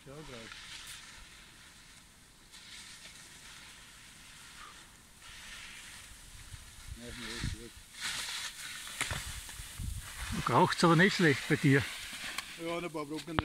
Schau grad. Du raucht's aber nicht schlecht bei dir. Ja, ein paar Brocken.